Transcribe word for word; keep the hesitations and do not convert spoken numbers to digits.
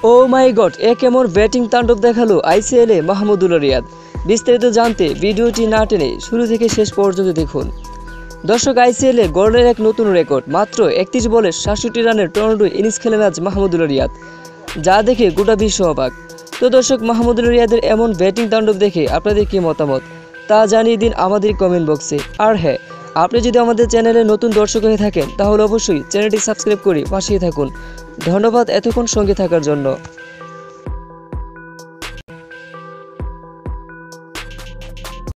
ও মাই god, এ কেমন batting তাণ্ডব দেখালো আইসিএলে মাহমুদুল রিয়াদ। বিস্তারিত জানতে ভিডিওটি না টেনে শুরু থেকে শেষ পর্যন্ত দেখুন। দর্শক, আইসিএলে গড়লেন এক নতুন রেকর্ড। মাত্র একত্রিশ বলে সাতষট্টি রানের টর্নেডো ইনিংস খেলেন আজ মাহমুদুল রিয়াদ, যা দেখে গোটা বিশ্ব অবাক। তো দর্শক, মাহমুদুল রিয়াদের এমন ব্যাটিং তাণ্ডব দেখে আপনাদের কি মতামত তা জানিয়ে দিন আমাদের কমেন্ট বক্সে। আর হ্যাঁ, আপনি যদি আমাদের চ্যানেলে নতুন দর্শক হয়ে থাকেন তাহলে অবশ্যই চ্যানেলটি সাবস্ক্রাইব করে পাশেই থাকুন। ধন্যবাদ এতক্ষণ সঙ্গে থাকার জন্য।